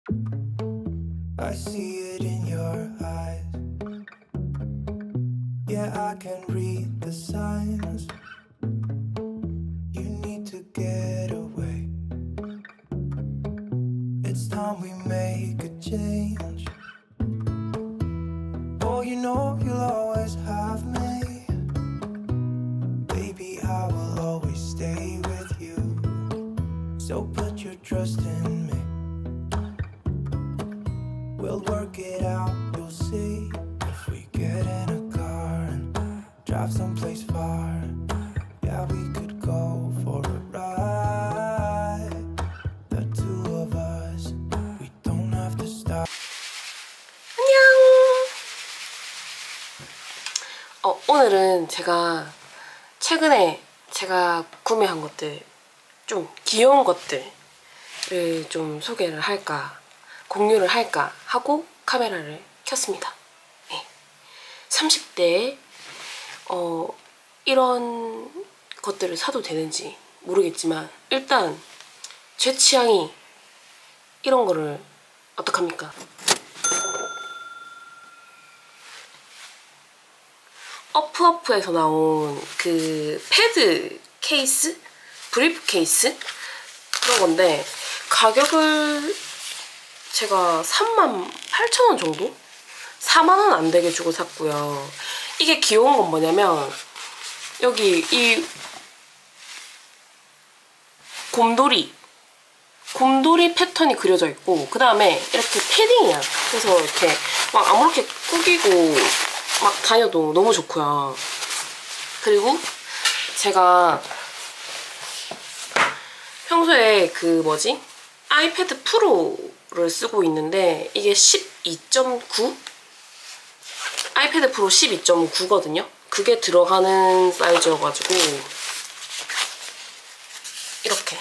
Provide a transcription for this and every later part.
I see it in your eyes. Yeah, I can read the signs. You need to get away. It's time we make a change. Oh, you know you'll always have me. Baby, I will always stay with you. So put your trust in me. We'll work it out, you'll see. If we get in a car and drive someplace far, yeah, we could go for a ride. The two of us, we don't have to stop. 안녕! 오늘은 제가 최근에 제가 구매한 것들, 좀 귀여운 것들을 좀 소개를 할까, 공유를 할까 하고 카메라를 켰습니다. 네. 30대에 이런 것들을 사도 되는지 모르겠지만 일단 제 취향이 이런 거를 어떡합니까? 어프어프에서 나온 그 패드 케이스? 브리프 케이스? 그런 건데 가격을 제가 38,000원 정도? 4만원 안 되게 주고 샀고요. 이게 귀여운 건 뭐냐면 여기 이 곰돌이 패턴이 그려져 있고 그 다음에 이렇게 패딩이야. 그래서 이렇게 막 아무렇게 꾸기고 막 다녀도 너무 좋고요. 그리고 제가 평소에 그 뭐지? 아이패드 프로를 쓰고 있는데 이게 12.9? 아이패드 프로 12.9거든요? 그게 들어가는 사이즈여가지고 이렇게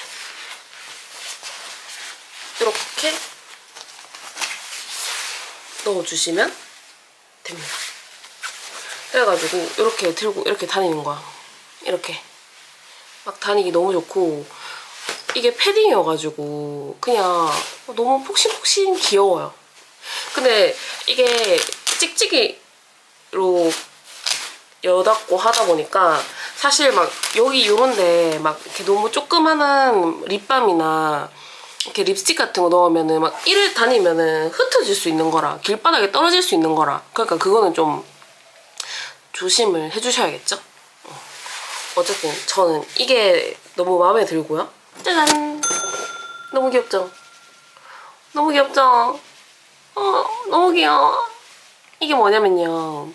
넣어주시면 됩니다. 그래가지고 이렇게 들고 이렇게 다니는 거야. 이렇게 막 다니기 너무 좋고 이게 패딩이어가지고 그냥 너무 폭신폭신 귀여워요. 근데 이게 찍찍이로 여닫고 하다 보니까 사실 막 여기 요런데 막 이렇게 너무 조그만한 립밤이나 이렇게 립스틱 같은 거 넣으면은 막 이를 다니면은 흩어질 수 있는 거라, 길바닥에 떨어질 수 있는 거라. 그러니까 그거는 좀 조심을 해주셔야겠죠? 어쨌든 저는 이게 너무 마음에 들고요. 짜잔! 너무 귀엽죠? 너무 귀엽죠? 너무 귀여워. 이게 뭐냐면요,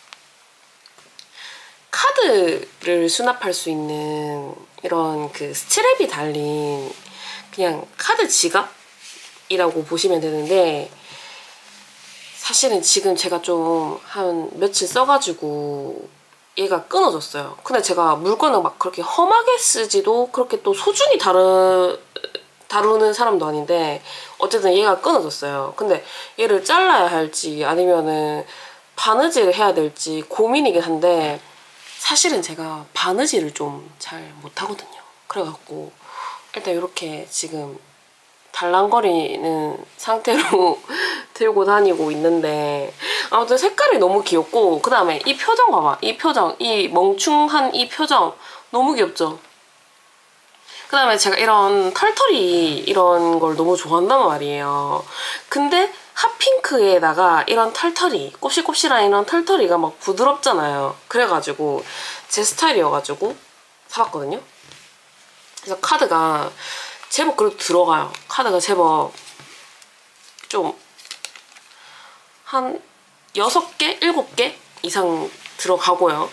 카드를 수납할 수 있는 이런 그 스트랩이 달린 그냥 카드 지갑이라고 보시면 되는데, 사실은 지금 제가 좀 한 며칠 써가지고 얘가 끊어졌어요. 근데 제가 물건을 막 그렇게 험하게 쓰지도 그렇게 또 소중히 다루는 사람도 아닌데 어쨌든 얘가 끊어졌어요. 근데 얘를 잘라야 할지 아니면은 바느질을 해야 될지 고민이긴 한데 사실은 제가 바느질을 좀 잘 못하거든요. 그래갖고 일단 이렇게 지금 달랑거리는 상태로 들고 다니고 있는데 아무튼 색깔이 너무 귀엽고 그 다음에 이 표정 봐봐. 이 표정, 이 멍충한 이 표정 너무 귀엽죠? 그 다음에 제가 이런 털털이 이런 걸 너무 좋아한단 말이에요. 근데 핫핑크에다가 이런 털털이, 곱실곱실한 이런 털털이가 막 부드럽잖아요. 그래가지고 제 스타일이어가지고 사봤거든요. 그래서 카드가 제법 그래도 들어가요. 카드가 제법 좀 한 6개, 7개 이상 들어가고요.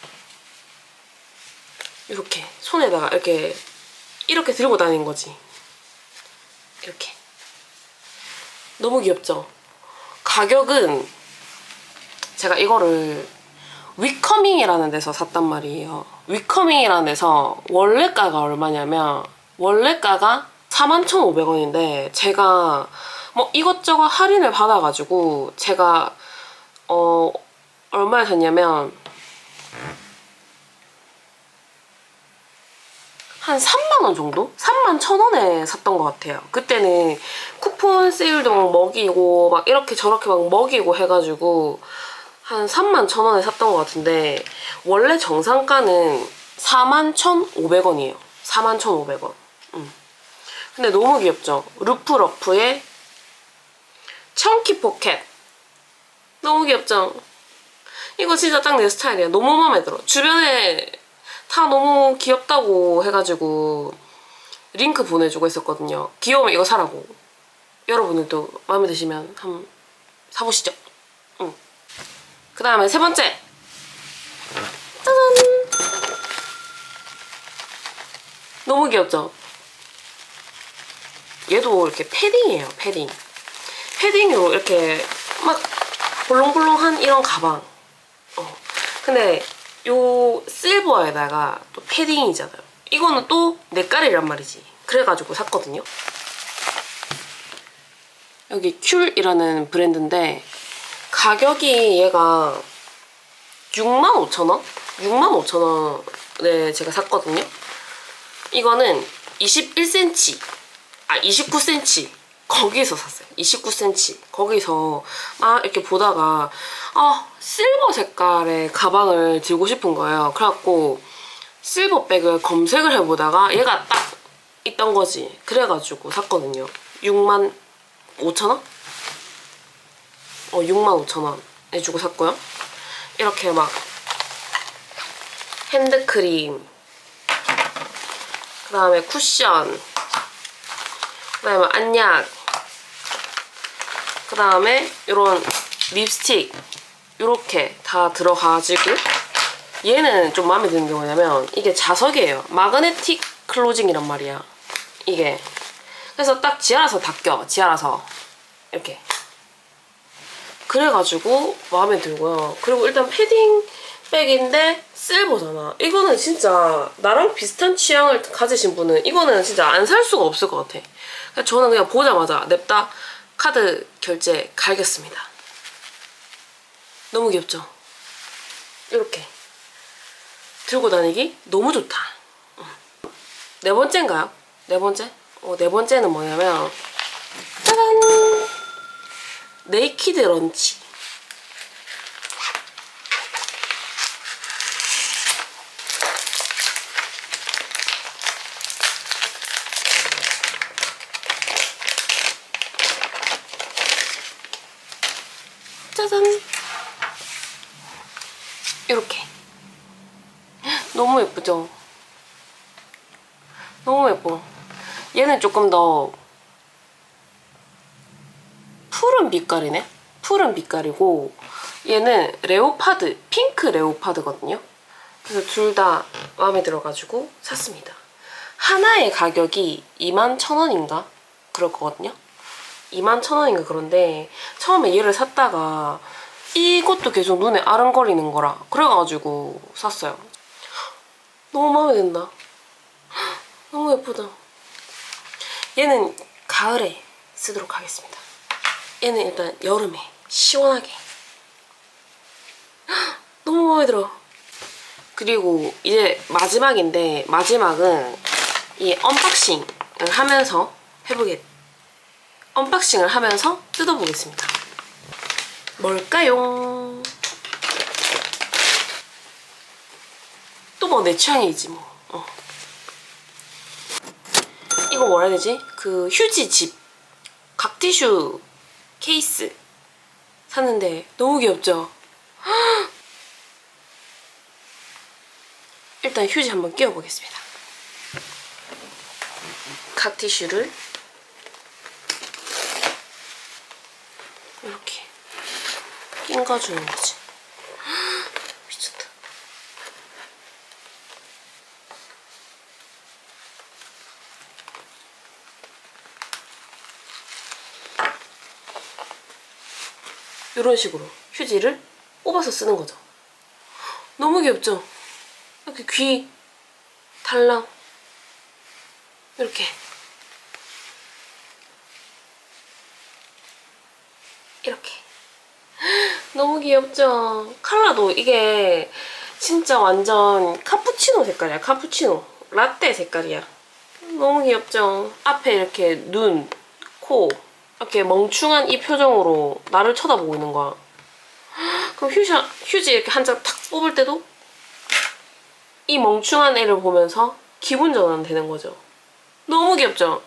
이렇게 손에다가 이렇게 들고 다니는 거지. 이렇게. 너무 귀엽죠? 가격은 제가 이거를 위커밍이라는 데서 샀단 말이에요. 위커밍이라는 데서 원래가가 얼마냐면 원래가가 41,500원인데 제가 뭐 이것저것 할인을 받아가지고 제가 얼마에 샀냐면 한 3만 원 정도? 31,000원에 샀던 것 같아요. 그때는 쿠폰 세일도 막 먹이고 막 이렇게 저렇게 막 먹이고 해가지고 한 31,000원에 샀던 것 같은데 원래 정상가는 41,500원이에요. 41,500원. 근데 너무 귀엽죠? 루프러프의 청키 포켓. 너무 귀엽죠? 이거 진짜 딱 내 스타일이야. 너무 마음에 들어. 주변에 다 너무 귀엽다고 해가지고 링크 보내주고 있었거든요. 귀여우면 이거 사라고. 여러분들도 마음에 드시면 한번 사보시죠. 그 다음에 세 번째. 짜잔! 너무 귀엽죠? 얘도 이렇게 패딩이에요. 패딩. 패딩으로 이렇게 막 볼롱볼롱한 이런 가방. 근데 요 실버에다가 또 패딩이잖아요. 이거는 또 내 깔이란 말이지. 그래가지고 샀거든요. 여기 큐이라는 브랜드인데 가격이 얘가 65,000원? 65,000원에 제가 샀거든요. 이거는 21cm, 29cm 거기서 샀어요. 29cm 거기서 막 이렇게 보다가 실버 색깔의 가방을 들고 싶은 거예요. 그래갖고 실버백을 검색을 해보다가 얘가 딱 있던 거지. 그래가지고 샀거든요. 65,000원? 65,000원 주고 샀고요. 이렇게 막 핸드크림, 그 다음에 쿠션, 그 다음에 안약, 그 다음에 이런 립스틱 이렇게 다 들어가지고 얘는 좀 마음에 드는 게 뭐냐면 이게 자석이에요. 마그네틱 클로징이란 말이야. 이게 그래서 딱 지알아서 닦여. 지알아서 이렇게 그래가지고 마음에 들고요. 그리고 일단 패딩 백인데 실버잖아. 이거는 진짜 나랑 비슷한 취향을 가지신 분은 이거는 진짜 안 살 수가 없을 것 같아. 그래서 저는 그냥 보자마자 냅다 카드 결제 갈겼습니다. 너무 귀엽죠? 이렇게 들고 다니기 너무 좋다. 네 번째인가요? 네 번째? 네 번째는 뭐냐면 짜잔! 네이키드 런치. 짜잔! 이렇게 너무 예쁘죠? 너무 예뻐. 얘는 조금 더 푸른 빛깔이네? 푸른 빛깔이고 얘는 레오파드, 핑크 레오파드거든요. 그래서 둘 다 마음에 들어가지고 샀습니다. 하나의 가격이 21,000원인가? 그럴 거거든요. 21,000원인가 그런데 처음에 얘를 샀다가 이것도 계속 눈에 아른거리는 거라 그래가지고 샀어요. 너무 마음에 든다. 너무 예쁘다. 얘는 가을에 쓰도록 하겠습니다. 얘는 일단 여름에 시원하게. 너무 마음에 들어. 그리고 이제 마지막인데 마지막은 이 언박싱을 하면서 언박싱을 하면서 뜯어보겠습니다. 뭘까요? 또 뭐 내 취향이지 뭐. 이거 뭐라 해야 되지? 그 휴지 집 각티슈 케이스 샀는데 너무 귀엽죠? 일단 휴지 한번 끼워보겠습니다. 각티슈를 이렇게 낑가주는 거지. 미쳤다. 이런 식으로 휴지를 뽑아서 쓰는 거죠. 너무 귀엽죠? 이렇게 귀 달랑 이렇게 너무 귀엽죠? 컬러도 이게 진짜 완전 카푸치노 색깔이야. 카푸치노. 라떼 색깔이야. 너무 귀엽죠? 앞에 이렇게 눈, 코 이렇게 멍충한 이 표정으로 나를 쳐다보고 있는 거야. 그럼 휴지 이렇게 한 장 탁 뽑을 때도 이 멍충한 애를 보면서 기분 전환 되는 거죠. 너무 귀엽죠?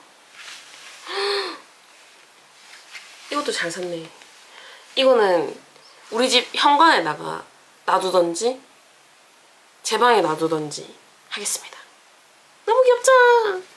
이것도 잘 샀네. 이거는 우리 집 현관에다가 놔두던지 제 방에 놔두던지 하겠습니다. 너무 귀엽죠?